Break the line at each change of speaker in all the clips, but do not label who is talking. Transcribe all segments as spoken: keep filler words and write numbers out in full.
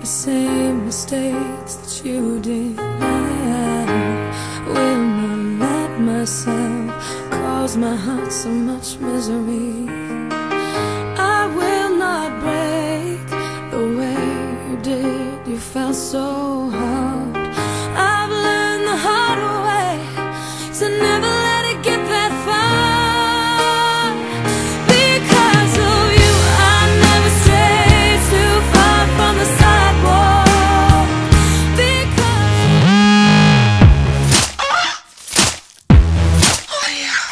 the same mistakes that you did. I will not let myself cause my heart so much misery. I will not break the way you did. You felt so hard. I've learned the hard way to never let it get that far. Because of you, I never strayed too far from the sidewalk. Because oh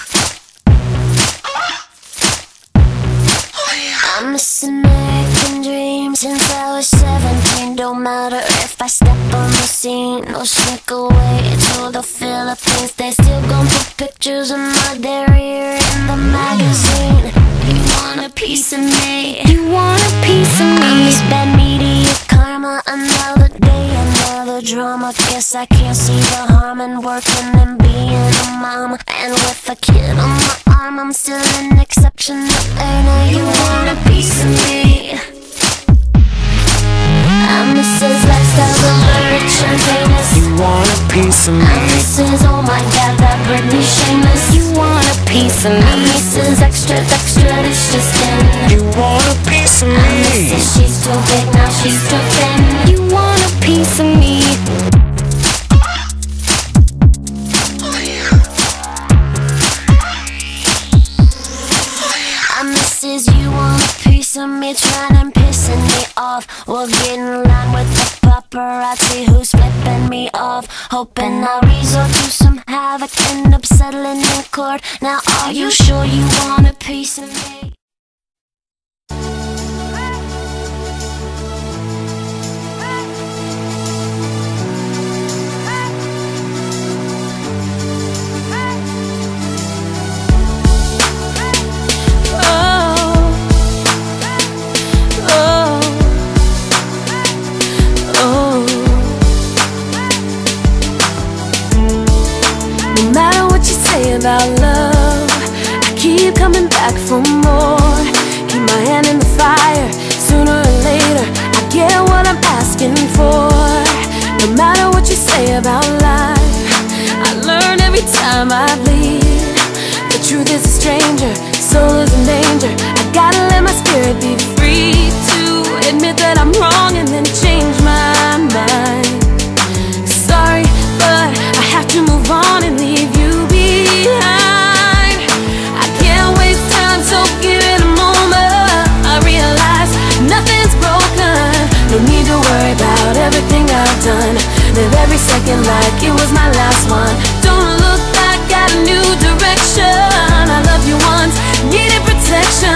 yeah. I'm missing American dreams since I was seventeen. Don't matter if I step on the scene or sneak away to the Philippines. They still gon' put pictures of my derriere in the magazine. You want a piece of me? You want a piece of me? I'm this bad media karma. Another day, another drama. Guess I can't see the harm in working and being a mom. And with a kid on my arm, I'm still an exceptional earner. You want a piece of me? I'm Missus Lifestyle, the rich and famous.
You want a piece of me?
I'm Missus Oh my God, that Britney shameless.
You want a piece of me?
I'm Missus Extra, extra, it's just in.
You want a piece of
I'm
me?
Missus She's too big, now she's too thin.
You want a piece of me?
I'm Missus You want a piece of me, trying and pissing me off. We'll get in line with the paparazzi who's flipping me off. Hoping I'll resort to some havoc, end up settling in court. Now are you sure you want a piece of me? No matter what you say about love, I keep coming back for more. Keep my hand in the fire, sooner or later I get what I'm asking for. No matter what you say about life, I learn every time I bleed. The truth is a stranger, soul is in danger. I gotta let my spirit be free to admit that I'm wrong and then change my mind. Sorry, but I have to move on and leave you behind. I can't waste time, so give it a moment. I realize nothing's broken. No need to worry about everything I've done. Live every second like it was my last one. Don't look back, got a new direction. I loved you once, needed protection.